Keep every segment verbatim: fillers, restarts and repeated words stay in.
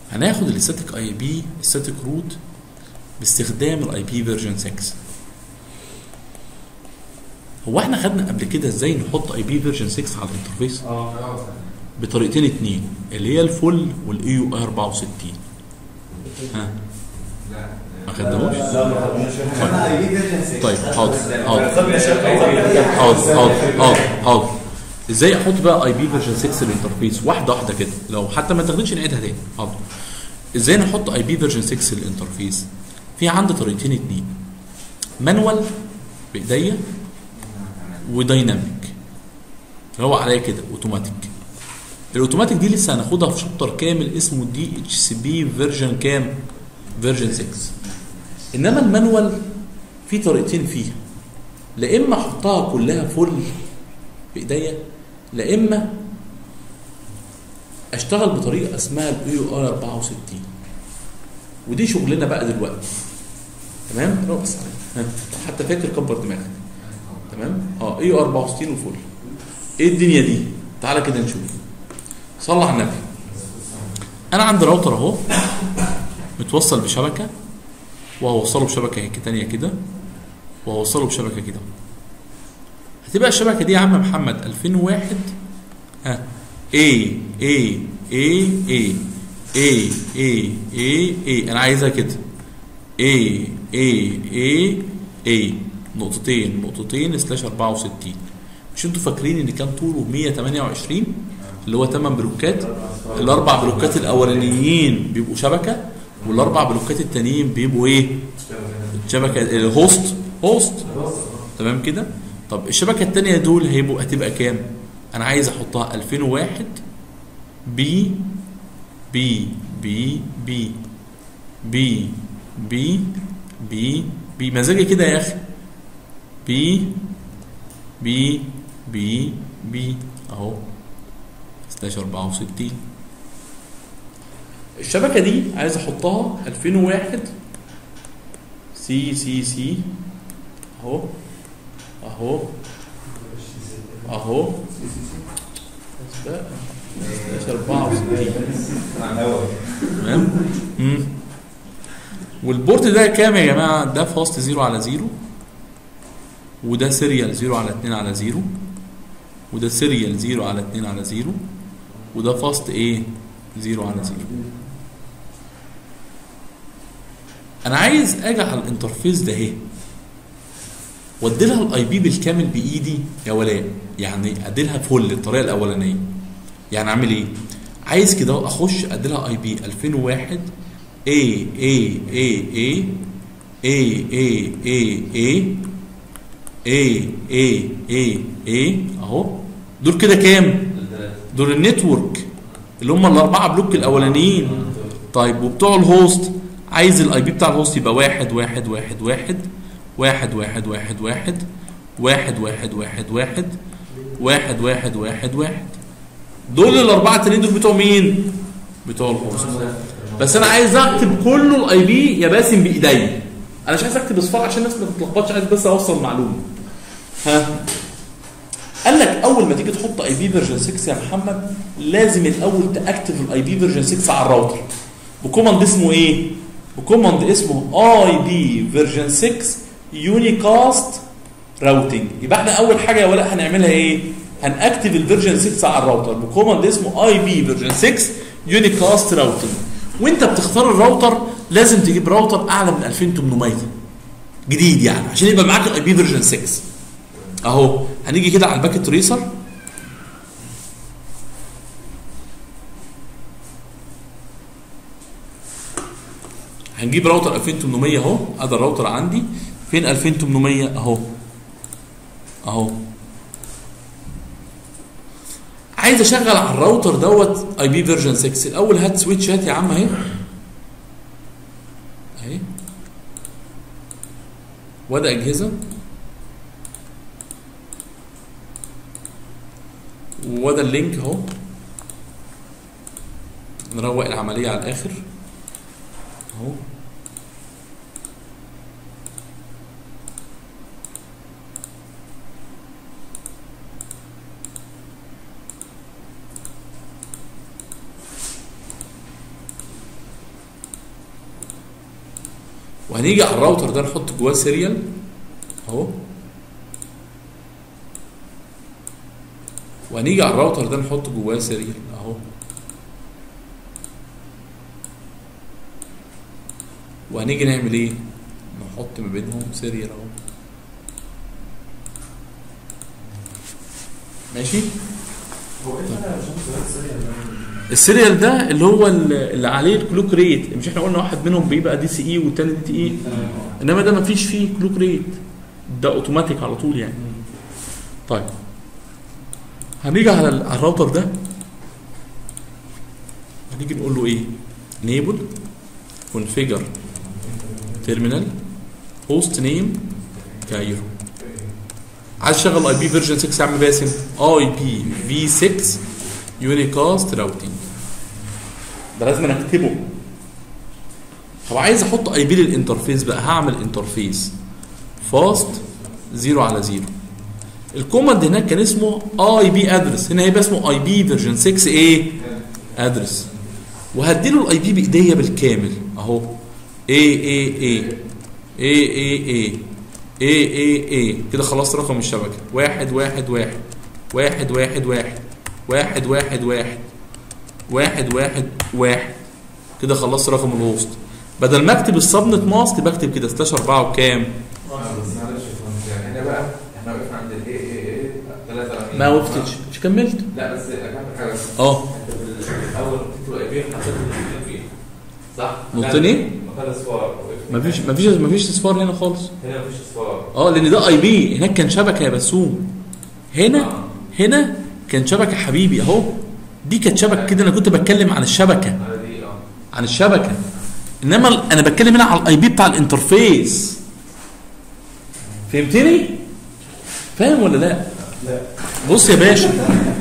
هناخد الستاتيك اي بي الستاتيك روت باستخدام الاي بي فيرجن ستة. هو احنا خدنا قبل كده ازاي نحط اي بي فيرجن ستة على الانترفيس؟ اه بطريقتين اتنين اللي هي الفول والاي يو اي اربعة وستين. ها لا ما خدناهوش؟ لا ما خدناش. طيب حاضر حاضر حاضر حاضر حاضر حاضر. ازاي احط بقى اي بي فيرجن ستة الانترفيس؟ واحده واحده كده، لو حتى ما تاخدش نعيدها تاني. حاضر. ازاي نحط اي بي فيرجن ستة الانترفيس؟ في عندي طريقتين اتنين، مانوال بايديا ودايناميك اللي هو عليا كده اوتوماتيك. الاوتوماتيك دي لسه هناخدها في شابتر كامل اسمه دي اتش سي بي فيرجن كام؟ فيرجن ستة. انما المانوال في طريقتين فيها، لا اما احطها كلها فل بايديا، لا اما اشتغل بطريقه اسمها الاي يو اي اربعة وستين، ودي شغلنا بقى دلوقتي. تمام؟ رقص عليها حتى فاكر كبر دماغك. تمام؟ اه اي يو اربعة وستين وفل. ايه الدنيا دي؟ تعالى كده نشوف. صلى على النبي. انا عندي راوتر اهو متوصل بشبكه، وهوصله بشبكه هيك ثانيه كده، وهوصله بشبكه كده. هتبقى الشبكه دي يا عم محمد ألفين وواحد ها اي اي اي اي اي اي اي اي انا عايزها كده اي اي اي اي نقطتين نقطتين سلاش اربعة وستين. مش انتوا فاكرين ان كان طوله مية وتمانية وعشرين اللي هو ثمان بلوكات؟ الاربع بلوكات الاولانيين بيبقوا شبكه، والاربع بلوكات التانيين بيبقوا ايه؟ شبكه الهوست هوست. تمام كده؟ طب الشبكه الثانيه دول هيبقوا هتبقى كام؟ انا عايز احطها ألفين وواحد بي بي بي بي بي بي بي بي مزاجي كده يا اخي. بي بي بي بي اهو سلاش اربعة وستين. الشبكه دي عايز احطها ألفين وواحد سي سي سي اهو اهو اهو سلاش اربعة وستين. تمام؟ والبورت ده كام يا جماعه؟ ده فاست زيرو على زيرو، وده سيريال زيرو على اتنين على زيرو، وده سيريال زيرو على اتنين على زيرو، وده فاست ايه؟ زيرو على زيرو. انا عايز اجي على الانترفيس ده اهي وادي لها الاي بي بالكامل بايدي يا ولاء، يعني ادي لها فل الطريقه الاولانيه. يعني اعمل ايه؟ عايز كده اخش ادي لها اي بي ألفين وواحد اي اي اي اي اي اي اي اي اي اي اي اي اهو. دول كده كام؟ دول النتورك اللي هم الاربعه بلوك الاولانيين. طيب وبتوع الهوست عايز الاي بي بتاع الهوست يبقى واحد واحد واحد واحد واحد واحد واحد واحد واحد واحد واحد واحد واحد واحد واحد واحد. دول الاربعه التانيين دول بتوع مين؟ بتوع الهوست. بس انا عايز اكتب كله الاي بي يا باسم بايديا. انا مش عايز اكتب اصفار عشان الناس ما تتلخبطش، عايز بس اوصل معلومه. ها قال لك اول ما تيجي تحط اي بي فيرجن ستة يا محمد لازم الاول تاكتف الاي بي فيرجن ستة على الراوتر بكوماند اسمه ايه؟ بكوماند اسمه اي بي فيرجن ستة يونيكاست راوتنج. يبقى احنا اول حاجه يا ولاء هنعملها ايه؟ هنأكتف الفيرجن ستة على الراوتر بكوماند اسمه اي بي فيرجن ستة يونيكاست راوتنج. وانت بتختار الراوتر لازم تجيب راوتر اعلى من ألفين وتمنمية جديد يعني عشان يبقى معاك الاي بي فيرجن ستة. اهو هنيجي كده على الباكيت تريسر هنجيب راوتر ألفين وتمنمية اهو. ادي الراوتر عندي. فين ألفين وتمنمية؟ اهو اهو. عايز اشغل على الراوتر دوت اي بي فيرجن ستة. الاول هات سويتش، هات يا عم اهي اهي، وده اجهزه وده اللينك اهو. نروق العمليه على الاخر اهو. وهنيجي على الراوتر ده نحط جواه سيريال اهو، وهنيجي على الراوتر ده نحط جواه سيريال اهو، وهنيجي نعمل ايه؟ نحط ما بينهم سيريال اهو. ماشي؟ هو ايه الفرق يا باشمهندس السيريال ده؟ السيريال ده اللي هو اللي عليه الكلوك ريت، مش احنا قلنا واحد منهم بيبقى دي سي اي والتاني دي تي اي، انما ده ما فيش فيه كلوك ريت، ده اوتوماتيك على طول يعني. طيب هنيجي على الراوتر ده، هنيجي نقول له ايه؟ enable configure terminal host name كايرو. عايز اشغل اي بي فيرجن ستة يا عم باسم، اي بي في ستة يونيكاست راوتنج، ده لازم انا اكتبه. طب عايز احط اي بي للانترفيس بقى، هعمل انترفيس فاست زيرو على زيرو. الكوماند هناك كان اسمه اي بي ادرس، هنا هيبقى اسمه اي بي فيرجن ستة ايه؟ ادرس. وهديله الاي بي بايديا بالكامل اهو، اي اي اي اي اي اي اي اي اي كده خلصت رقم الشبكه، واحد واحد واحد واحد واحد واحد واحد واحد واحد واحد واحد واحد كده خلصت رقم الهوست. بدل ما اكتب السبنت ماسك بكتب كده سلاش أربعة وكام؟ بس معلش يعني هنا بقى احنا وقفنا عند الاي اي اي ثلاثة وأربعين. ما وقفتش، مش كملت؟ لا بس اكمل حاجه بس. اه انت في الاول كنت اي بي حطيت النقطتين فين؟ صح؟ نقطتين ايه؟ مكان اصفار. مفيش مفيش مفيش اصفار هنا خالص. هنا مفيش اصفار. اه لان ده اي بي، هناك كان شبكه يا بسوم. هنا آه. هنا كان شبكه حبيبي اهو، دي كانت شبكه كده، انا كنت بتكلم عن الشبكه، على دي اه عن الشبكه، انما انا بتكلم هنا على الاي بي بتاع الانترفيس. فهمتني؟ فاهم ولا لا؟ لا. بص يا باشا،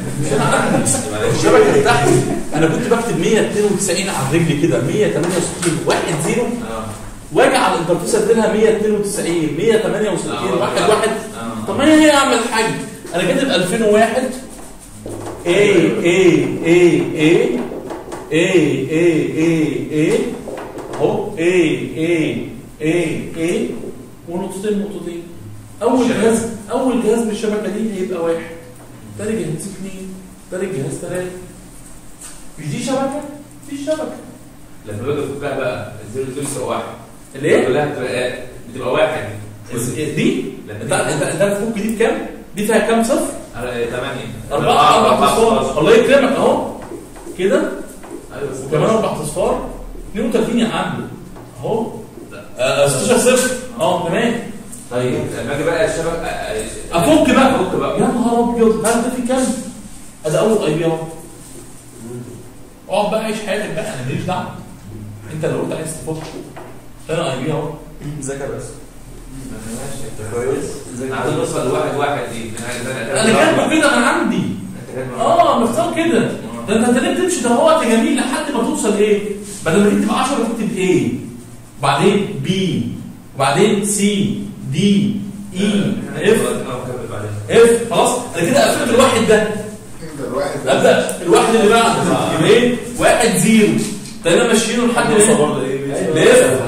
الشبكه بتاعتي انا كنت بكتب مية اتنين وتسعين على الرجل كده، مية تمانية وستين واحد صفر، اه واجي على الانترفيس اديلها مية اتنين وتسعين مية تمانية وستين آه. واحد واحد. آه. طب ما هي هي اعمل حاجه، انا كاتب ألفين وواحد اي اي اي اي اي اي اي اي اهو اي اي اي اي ونقطتين نقطتين. اول جهاز اول جهاز بالشبكه دي هيبقى واحد، تاني جهاز اثنين، تالت جهاز ثلاثه. مش دي شبكه؟ دي شبكه. لما باجي افكها بقى الزيرو زيرو يساوي واحد. ليه؟ كلها بتبقى بتبقى واحد. دي انت انت انت الفك دي بكام؟ دي فيها كام صفر؟ ثمانية. أربعة أربعة أصفار. الله يكرمك أهو كده. ايوه وكمان أربع أصفار اتنين وتلاتين يا عم أهو. آه، ستاشر صفر أه تمام. طيب لما اجي بقى الشبكه أفك بقى افك بقى يا نهار أبيض، هل ده في كام؟ أدي أول أي بي أهو. اقعد بقى عيش حياتك بقى، أنا ماليش دعوة. أنت لو قلت عايز تفك تاني أي بي أهو. ذاكر بس. ماشي كويس. عايز اوصل لواحد واحد دي. أنا كاتبه كده من عندي. انت كاتبه اه مختار كده. ده انت ليه بتمشي ده وقت جميل لحد ما توصل ايه؟ بدل ما تكتب عشرة تكتب ايه؟ وبعدين بي وبعدين سي دي اي اف اف. خلاص انا كده قفلت الواحد ده. ابدا الواحد اللي بعده يبقى ايه؟ واحد زيرو. تمام ماشيينه لحد ايه؟ لاف.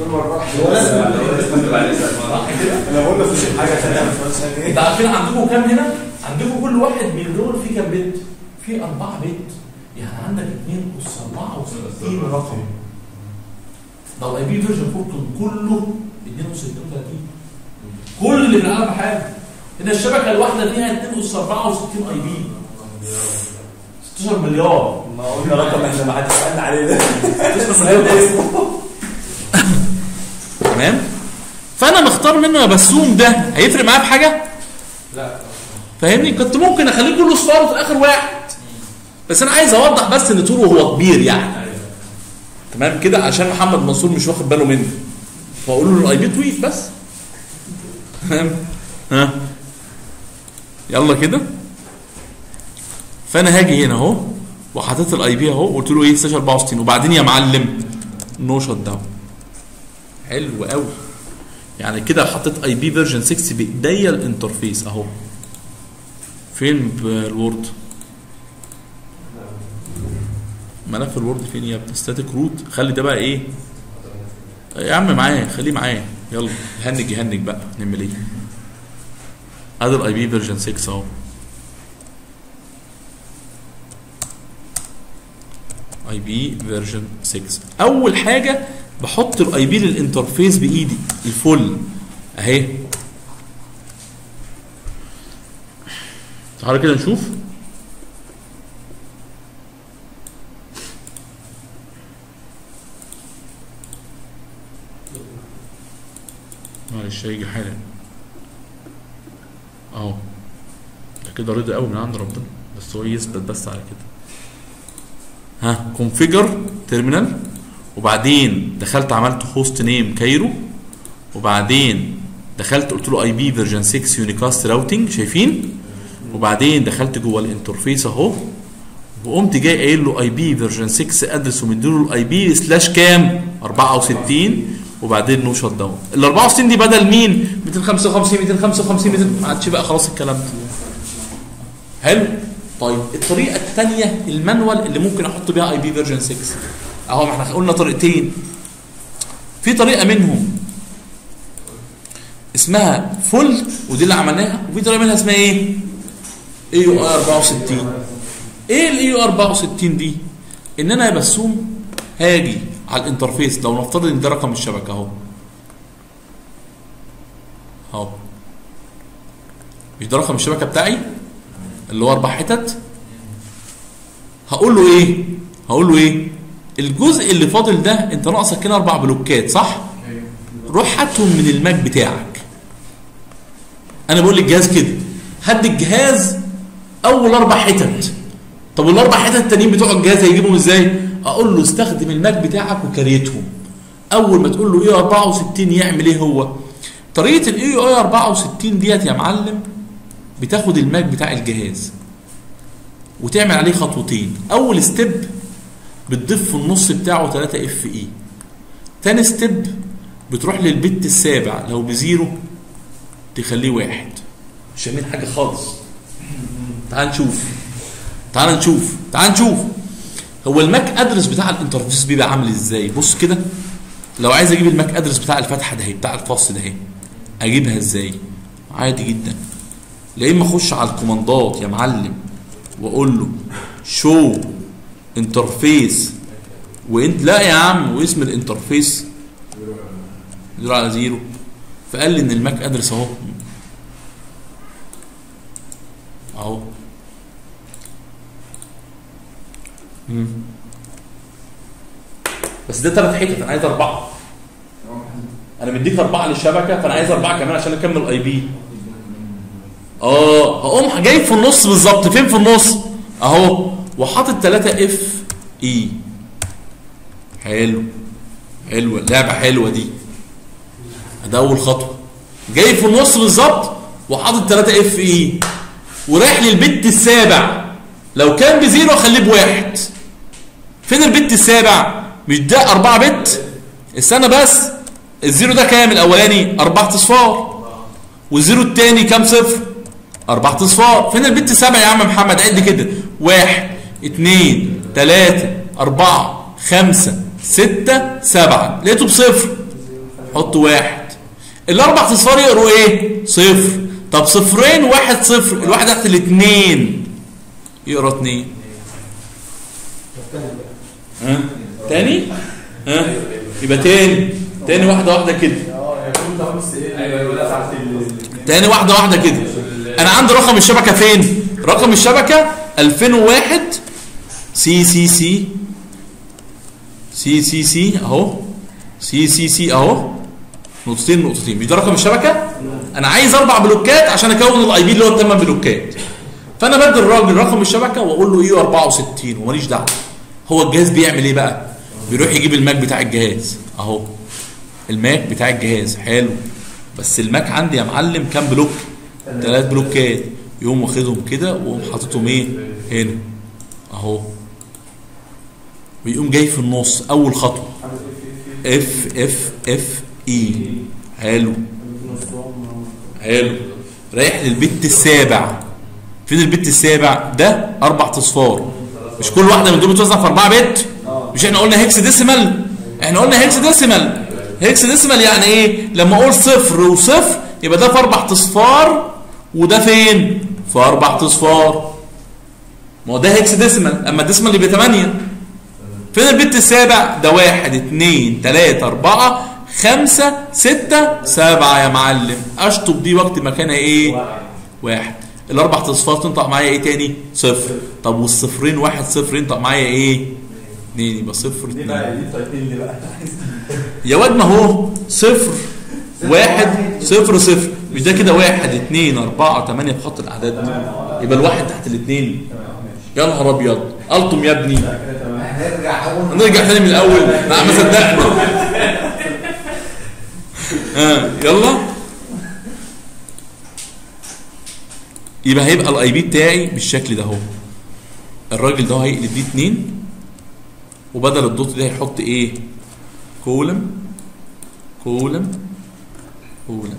انا بقول لك مش حاجه ثانيه. انت عارفين عندكم كام هنا؟ عندكم كل واحد من دول فيه كام بت؟ فيه أربعة بت. يعني عندك اتنين أس أربعة وستين رقم. ده الاي بي فيرجن فورتون كله اتنين أس اتنين وتلاتين. كل اللي في العالم حاجه. هنا الشبكه الواحده فيها اتنين أس أربعة وستين اي بي. ستاشر مليار. ما قلنا رقم احنا ما حدش سالنا عليه ده. ستاشر مليار ده اسمه. تمام؟ فانا مختار منه يا بسوم ده، هيفرق معايا في حاجه؟ لا. فاهمني؟ كنت ممكن اخليه كله صفار وفي الاخر واحد. بس انا عايز اوضح بس ان طوله هو كبير يعني. تمام كده عشان محمد منصور مش واخد باله منه. فاقول له الاي بي طويل بس. تمام؟ ها؟ يلا كده. فانا هاجي هنا اهو وحطيت الاي بي اهو قلت له ايه ستاشر أربعة وستين وبعدين يا معلم نو شوت داون. حلو قوي. يعني كده حطيت اي بي فيرجن ستة بايديا الانترفيس اهو. فين الوورد؟ ملف الوورد فين يا ابني؟ ستاتيك روت. خلي ده بقى ايه؟ يا عم معايا، خليه معايا، يلا يهنج يهنج بقى، نعمل ايه؟ ادي الاي بي فيرجن ستة اهو. اي بي فيرجن ستة. اول حاجه بحط الاي بي للانترفيس بايدي الفل اهي. تعالى كده نشوف. معلش هيجي حالا اهو. ده كده رضا قوي من عند ربنا، بس هو يثبت بس على كده. ها كونفيجر تيرمينال، وبعدين دخلت عملت هوست نيم كايرو، وبعدين دخلت قلت له اي بي فيرجن ستة يونيكاست راوتنج، شايفين؟ وبعدين دخلت جوه الانترفيس اهو، وقمت جاي قايل له اي بي فيرجن ستة ادرس، ومديله الاي بي سلاش كام؟ أربعة وستين، وبعدين نو شت داون. ال أربعة وستين دي بدل مين؟ مئتين وخمسة وخمسين مئتين وخمسة وخمسين مئتين، ما عادش بقى خلاص الكلام ده. حلو؟ طيب الطريقه الثانيه المانوال اللي ممكن احط بيها اي بي فيرجن ستة اهو. ما احنا قلنا طريقتين، في طريقه منهم اسمها فول ودي اللي عملناها، وفي طريقه منها اسمها ايه؟ اي يو اي أربعة وستين. ايه الاي يو أربعة وستين دي؟ ان انا يا بسوم هاجي على الانترفيس، لو نفترض ان ده رقم الشبكه اهو اهو، مش ده رقم الشبكه بتاعي اللي هو اربع حتت؟ هقول له ايه؟ هقول له ايه؟ الجزء اللي فاضل ده انت ناقصك كده اربع بلوكات صح؟ روح هاتهم من الماك بتاعك. انا بقول للجهاز كده، هات الجهاز اول اربع حتت. طب والاربع حتت التانيين بتوع الجهاز هيجيبهم ازاي؟ اقول له استخدم الماك بتاعك وكريتهم. اول ما تقول له ايه أربعة وستين يعمل ايه هو؟ طريقه الاي اي أربعة وستين ديت يا معلم، بتاخد الماك بتاع الجهاز وتعمل عليه خطوتين. اول ستيب بتضيف في النص بتاعه ثلاثة اف اي. تاني ستيب بتروح للبت السابع، لو بزيرو تخليه واحد. مش عاملين حاجه خالص. تعال نشوف تعال نشوف تعال نشوف هو الماك ادرس بتاع الانترفيس بيبقى عامل ازاي. بص كده، لو عايز اجيب الماك ادرس بتاع الفتحه ده هي بتاع الفصل ده هي، اجيبها ازاي؟ عادي جدا، لا اما اخش على الكوماندات يا معلم واقول له شو انترفيس، وانت لا يا عم، واسم الانترفيس زيرو على زيرو، فقال لي ان الماك ادرس اهو اهو. مم. بس ده ثلاث حتت، انا عايز اربعه. انا مديك اربعه للشبكه، فانا عايز اربعه كمان عشان اكمل الاي بي. اه هقوم جايب في النص بالظبط. فين في النص؟ اهو، وحاطط ثلاثة اف اي. حلو حلوه اللعبه، حلوه دي. ده اول خطوه، جاي في النص بالظبط وحاطط ثلاثة اف اي، ورايح للبت السابع. لو كان بزيرو اخليه بواحد. فين البت السابع؟ مش ده أربعة بت؟ استنى بس، الزيرو ده كام الاولاني؟ أربعة اصفار، والزيرو الثاني كام صفر؟ أربعة اصفار. فين البت السابع يا عم محمد؟ عد كده، واحد اثنين ثلاثة أربعة خمسة ستة سبعة، لقيته بصفر، حط واحد. الأربع اصفار يقروا إيه؟ صفر. طب صفرين واحد صفر، الواحد تحت الاثنين يقرا اثنين. ها؟ تاني؟ ها؟ يبقى تاني تاني واحدة واحدة كده. تاني واحدة واحدة كده. أنا عندي رقم الشبكة فين؟ رقم الشبكة ألفين وواحد سي سي سي سي سي سي أهو، سي سي سي أهو، نقطتين نقطتين. مش ده رقم الشبكة؟ أنا عايز أربع بلوكات عشان أكون الأي بي اللي هو الثمان بلوكات. فأنا بدي الراجل رقم الشبكة وأقول له إيه أربعة وستين وماليش دعوة. هو الجهاز بيعمل إيه بقى؟ بيروح يجيب الماك بتاع الجهاز أهو، الماك بتاع الجهاز. حلو، بس الماك عندي يا معلم كام بلوك؟ ثلاث بلوكات. يقوم واخدهم كده ويقوم حاططهم ايه؟ هنا اهو، ويقوم جاي في النص اول خطوه اف اف اف اي. حلو حلو، رايح للبت السابع. فين البت السابع؟ ده اربع اصفار. مش كل واحده من دول بتوزع في اربعه بت؟ مش احنا قلنا هيكس ديسيمال؟ احنا قلنا هيكس ديسيمال. هيكس ديسمال يعني ايه؟ لما اقول صفر وصفر يبقى ده في اربع اصفار وده فين؟ في اربع اصفار. ما هو ده هيكس ديسمال، اما الديسمال يبقى ثمانية. فين البت السابع؟ ده واحد اتنين تلاتة اربعة خمسة ستة سبعة يا معلم. اشطب دي وقت مكانها ايه؟ واحد. الاربع اصفار تنطق معايا ايه تاني؟ صفر. طب والصفرين واحد صفر ينطق معايا ايه؟ اتنين. يبقى صفر دي اتنين. بقى دي طايقين لي بقى. يا واد ما هو صفر واحد صفر صفر، مش ده كده واحد اتنين اربعة تمانية في خط الاعداد؟ يبقى الواحد تحت الاثنين. يا نهار ابيض، الطم يا ابني. هنرجع اول نرجع تاني من الاول. لا ما صدقنا. ها يلا. يبقى هيبقى الاي بي بتاعي بالشكل ده اهو. الراجل ده هيقلب دي اتنين، وبدل الدوت ده هيحط ايه؟ كولم كولم كولم.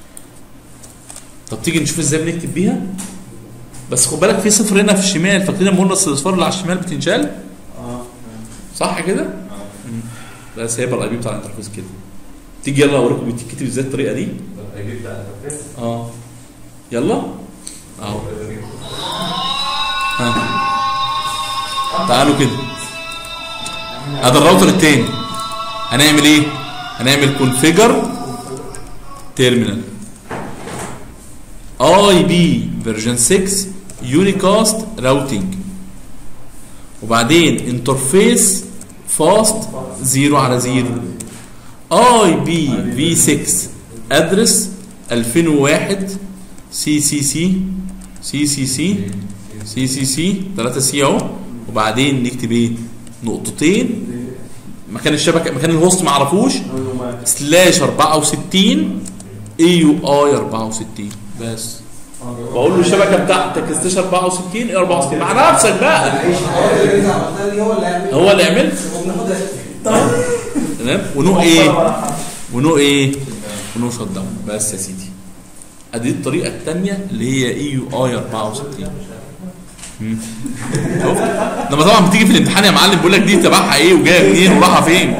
طب تيجي نشوف ازاي بنكتب بيها. بس خد بالك في صفر هنا في الشمال، فاكرين لما قلنا الاصفار اللي على الشمال بتنشال؟ اه صح كده؟ بس هيبقى الاي بي بتاع الانترفيس كده. تيجي يلا اوريكم بتتكتب ازاي الطريقه دي. الاي بي بتاع الانترفيس. اه يلا اهو. ها تعالوا كده. هذا الراوتر التاني هنعمل ايه؟ هنعمل كونفيجر تيرمينال اي بي فيرجن ستة يونيكاست راوتنج، وبعدين انترفيس فاست زيرو على زيرو اي بي في ستة ادرس ألفين وواحد سي سي سي سي سي سي سي سي سي ثلاثة سي اهو، وبعدين نكتب ايه؟ نقطتين مكان الشبكه مكان الهوست ما اعرفوش سلاش اربعة وستين اي يو اي اربعة وستين بس. بقول له الشبكه بتاعتك سلاش اربعة وستين اي اربعة وستين مع نفسك بقى. هو اللي عمل تمام. ونو ايه؟ ونو ايه؟ ونو شت داون بس يا سيدي. ادي الطريقه الثانيه اللي هي اي يو اي اربعة وستين. شوف لما طبعا بتيجي في الامتحان يا معلم بيقول لك دي تبعها ايه وجايه منين وراحه فين.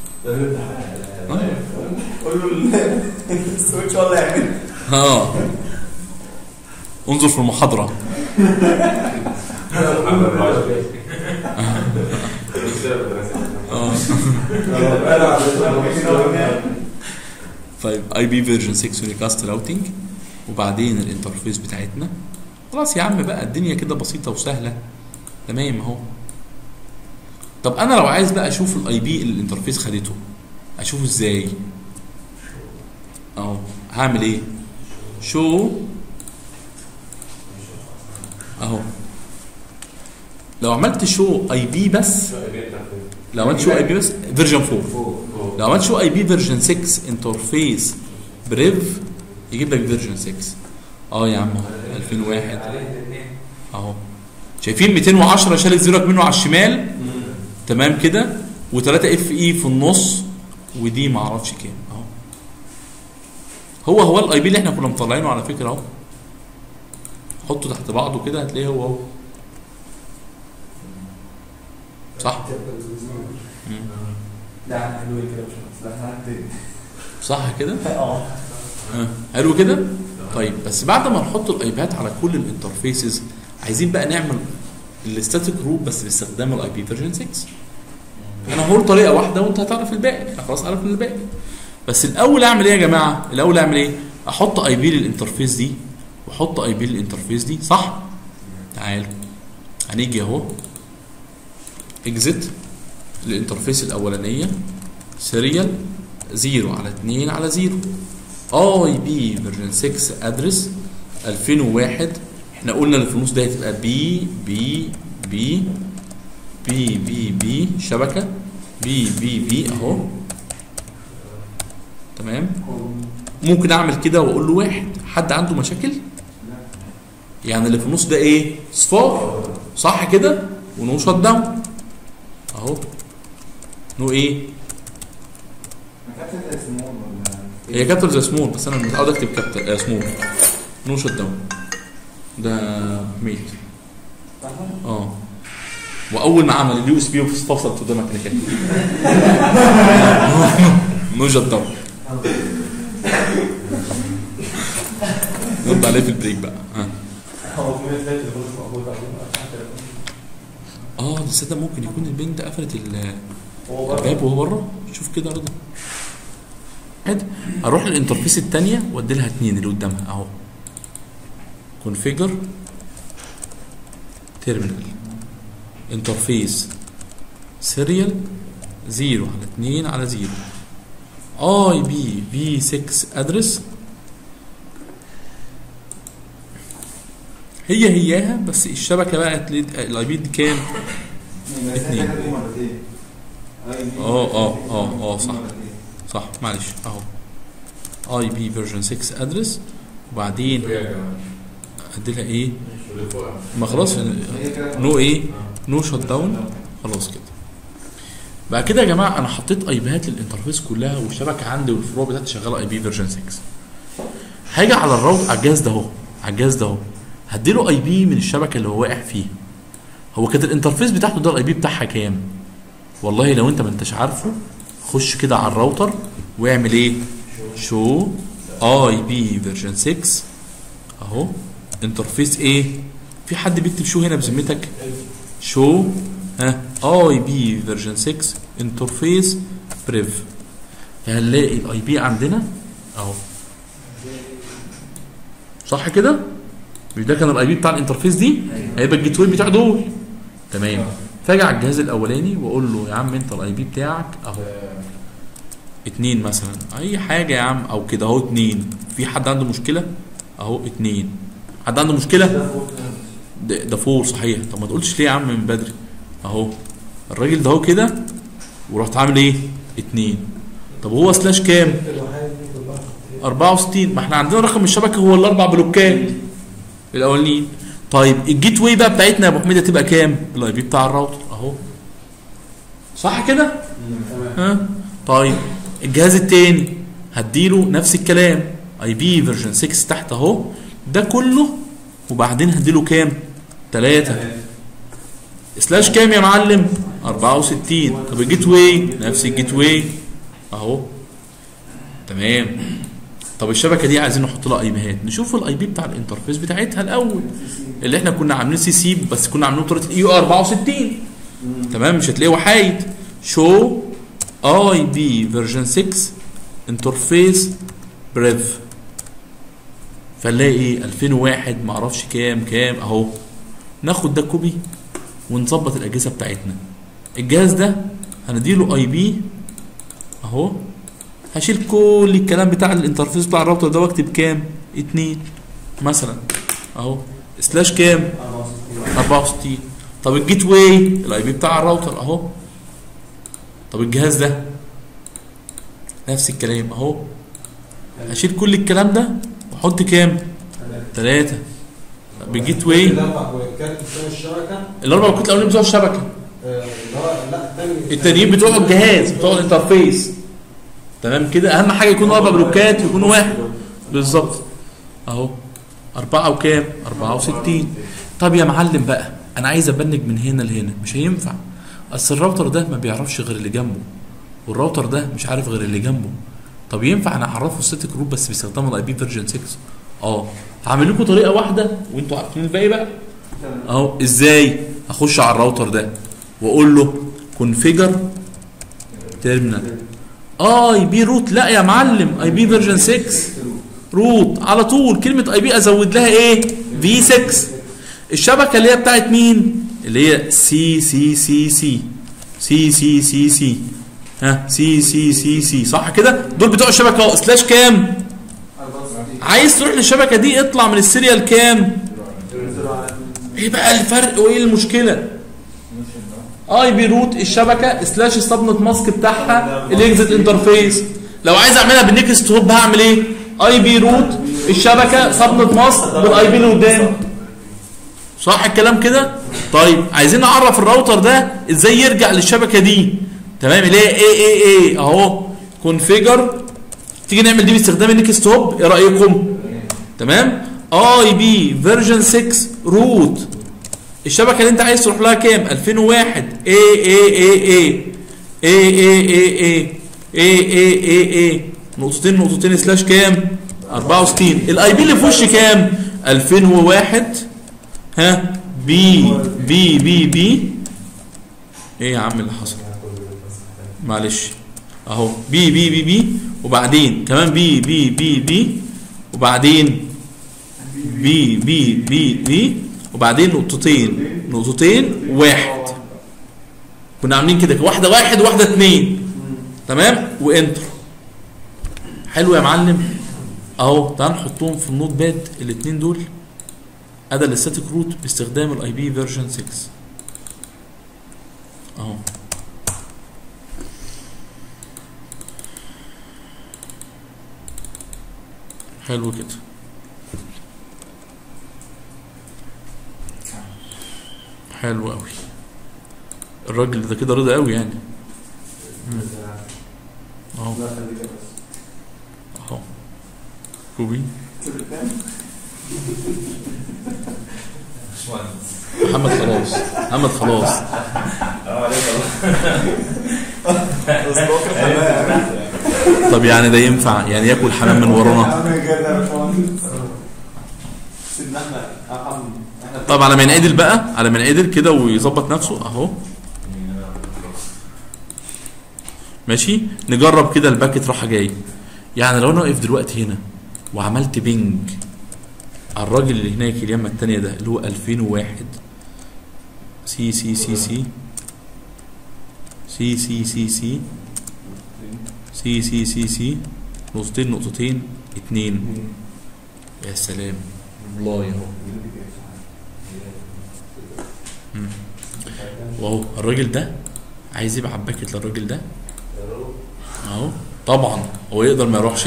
قول له السويتش ولا يعمل. اه انظر في المحاضره. طيب اي بي فيرجن ستة يونيكاست راوتنج، وبعدين الانترفيس بتاعتنا. خلاص يا عم بقى الدنيا كده بسيطه وسهله تمام اهو. طب انا لو عايز بقى اشوف الاي بي اللي الانترفيس خدته اشوفه ازاي؟ اهو هعمل ايه؟ شو اهو. لو عملت شو اي بي بس، لو عملت شو اي بي بس فيرجن أربعة، لو عملت شو اي بي فيرجن ستة انترفيس بريف يجيب لك فيرجن ستة. اه يا عم ألفين وواحد اهو. شايفين مئتين وعشرة شال الزيرو منه على الشمال تمام كده، وثلاثة اف اي في النص، ودي ما اعرفش كام اهو. هو هو الاي بي اللي احنا كنا مطلعينه على فكره اهو. حطه تحت بعضه كده هتلاقيه هو اهو. صح؟ لا حلو كده مش صح كده؟ اه حلو كده؟ طيب بس بعد ما نحط الايباد على كل الانترفيسز عايزين بقى نعمل الستاتيك روت بس باستخدام الاي بي فيرجن ستة. انا هقول طريقه واحده وانت هتعرف الباقي. انا خلاص عرفنا الباقي. بس الاول اعمل ايه يا جماعه؟ الاول اعمل ايه؟ احط اي بي للانترفيس دي واحط اي بي للانترفيس دي صح؟ تعالوا هنيجي اهو اكزيت الانترفيس الاولانيه سيريال زيرو على اتنين على زيرو اي بي فيرجن ستة ادرس ألفين وواحد. احنا قلنا اللي في النص ده هتبقى بي بي بي بي بي بي شبكه بي بي بي اهو تمام. ممكن اعمل كده واقول له واحد. حد عنده مشاكل؟ يعني اللي في النص ده ايه؟ صفار صح كده؟ ونو شت داون اهو. نو ايه؟ هي كابتل زي سمول بس انا متعود اكتب كابتل آه سمول. نو شت داون ده ميت اه. واول ما عمل اليو اس بي فصلت قدامك كده نو شت داون. نرد عليه في البريك بقى. ها هو في ناس تانية مش موجودة. اه ده صدق ممكن يكون البنت قفلت ال- هو بره. الباب وهو بره. شوف كده رضا عادي. هروح للانترفيس الثانيه وادي لها اتنين اللي قدامها اهو. كونفيجر تيرمينال انترفيس سيريال زيرو على اتنين على زيرو اي بي في ستة ادرس. هي هياها بس الشبكه بقى الاي بي دي كام؟ اتنين. اه اه اه اه صح صح معلش اهو اي بي فيرجن ستة ادرس وبعدين ادي لها ايه؟ ما خلاص نو ايه؟ نو شت داون. خلاص كده. بعد كده يا جماعه انا حطيت اي بيات للانترفيس كلها والشبكه عندي والفروع بتاعتي شغاله اي بي فيرجن ستة. هاجي على الراوت على الجهاز ده اهو على الجهاز ده اهو هدي له اي بي من الشبكه اللي هو واقع فيها. هو كانت الانترفيس بتاعته ده الاي بي بتاعها كام؟ والله لو انت ما انتش عارفه خش كده على الراوتر واعمل ايه؟ شو اي بي فيرجن ستة اهو انترفيس ايه؟ في حد بيكتب شو هنا بذمتك؟ شو ها اي بي فيرجن ستة انترفيس بريف. فهنلاقي الاي بي عندنا اهو صح كده؟ مش ده كان الاي بي بتاع الانترفيس دي؟ هيبقى الجيت واي بتاع دول. تمام. فاجي على الجهاز الاولاني واقول له يا عم انت الاي بي بتاعك اهو اتنين مثلا اي حاجه يا عم او كده اهو اتنين. في حد عنده مشكله؟ اهو اتنين. حد عنده مشكله؟ ده, ده فور صحيح. طب ما تقولش ليه يا عم من بدري؟ اهو الراجل ده اهو كده ورحت عامل ايه؟ اتنين. طب هو سلاش كام؟ اربعة وستين. ما احنا عندنا رقم الشبكه هو الاربع بلوكات الاولانيين. طيب الجيت واي بقى بتاعتنا يا ابو حميد هتبقى كام؟ الاي بي بتاع الراوتر اهو صح كده؟ ها طيب الجهاز الثاني هديله نفس الكلام اي بي فيرجن ستة تحت اهو ده كله وبعدين هديله كام؟ تلاتة سلاش كام يا معلم؟ اربعة وستين. طب الجيت واي نفس الجيت واي اهو تمام. طب الشبكه دي عايزين نحط لها اي بيات. نشوف الاي بي بتاع الانترفيس بتاعتها الاول اللي احنا كنا عاملين سي سي بس كنا عاملينه بطريقه اي يو اربعة وستين. تمام مش هتلاقيه وحايد. شو اي بي فيرجن ستة انترفيس بريف. فنلاقي ايه؟ الفين وواحد معرفش كام كام اهو. ناخد ده كوبي ونظبط الاجهزه بتاعتنا. الجهاز ده هنديله اي بي اهو. هشيل كل الكلام بتاع الانترفيس بتاع الراوتر ده واكتب كام؟ اتنين مثلا اهو سلاش كام؟ اربعة وستين. طب الجيت واي الاي بي بتاع الراوتر اهو. طب الجهاز ده نفس الكلام اهو. هشيل كل الكلام ده واحط كام؟ تلاتة. طب الجيت واي الاربع بلوكات بتوع الشبكه الاربع بلوكات الاولانيين بتوع الشبكه آه، اللي هو لا الثاني التانيين بتوع الجهاز بتوع الانترفيس. تمام كده. اهم حاجه يكونوا اربع بلوكات يكونوا واحد بالظبط اهو. أربعة وكام؟ أربعة وستين. طب يا معلم بقى انا عايز ابنج من هنا لهنا مش هينفع. اصل الراوتر ده ما بيعرفش غير اللي جنبه والراوتر ده مش عارف غير اللي جنبه. طب ينفع انا اعرفه الست جروب بس بيستخدموا الاي بي فيرجن ستة؟ اه هعمل لكم طريقه واحده وانتوا عارفين الباقي بقى اهو. ازاي؟ هخش على الراوتر ده واقول له كونفيجر تيرمينال اي بي روت. لا يا معلم اي بي فيرجن ستة روت على طول. كلمه اي بي ازود لها ايه؟ في ستة. الشبكه اللي هي بتاعت مين؟ اللي هي سي سي سي سي سي سي سي سي ها سي سي سي سي صح كده؟ دول بتوع الشبكه اهو. سلاش كام؟ عايز تروح للشبكه دي اطلع من السيريال كام؟ ايه بقى الفرق وايه المشكله؟ اي بي روت الشبكه سلاش السبنت ماسك بتاعها الاكزيت انترفيس. لو عايز اعملها بالنكست هوب هعمل ايه؟ اي بي روت الشبكه سبنت ماسك بالاي بي اللي قدام. صح الكلام كده؟ طيب عايزين نعرف الراوتر ده ازاي يرجع للشبكه دي. تمام اللي هي ايه ايه ايه اهو كونفيجر. تيجي نعمل دي باستخدام النكست هوب ايه رايكم؟ تمام اي بي فيرجن ستة روت الشبكه اللي انت عايز تروح لها كام؟ الفين وواحد ايه ايه ايه ايه ايه ايه ايه ايه ايه ايه ايه ايه نقطتين نقطتين سلاش كام؟ أربعة وستين. الاي بي اللي في وش كام؟ ألفين وواحد ها بي بي بي بي ايه يا عم اللي حصل؟ معلش اهو بي بي بي بي وبعدين كمان بي بي بي بي وبعدين بي بي بي بي وبعدين نقطتين نقطتين واحد. كنا عاملين كده واحده واحد واحده اتنين تمام وانتر. حلو يا معلم اهو. تعال نحطهم في النوت باد الاثنين دول. ادى الستاتيك روت باستخدام الاي بي فيرجن ستة اهو. حلو كده. حلو قوي. الراجل ده كده رضا قوي يعني. اهو اهو كوبي محمد خلاص محمد خلاص طب يعني ده ينفع يعني ياكل حمام من ورانا؟ طب على ما ينعدل بقى على ما ينعدل كده ويظبط نفسه اهو. ماشي نجرب كده الباكت راحه جاي. يعني لو انا واقف دلوقتي هنا وعملت بينج على الراجل اللي هناك اليمه الثانيه ده اللي هو ألفين وواحد سي سي سي سي سي سي سي سي سي سي سي سي نقطتين نقطتين اتنين. يا سلام والله اهو. واهو الراجل ده عايز يبعت باكت للراجل ده اهو. طبعا هو يقدر ما يروحش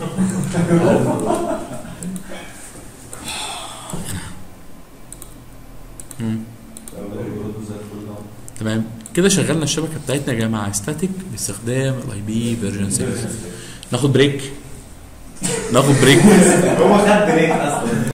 تمام كده. شغلنا الشبكه بتاعتنا يا جماعه ستاتيك باستخدام الاي بي فيرجن ستة. ناخد بريك ناخد بريك هو خد بريك اصلا.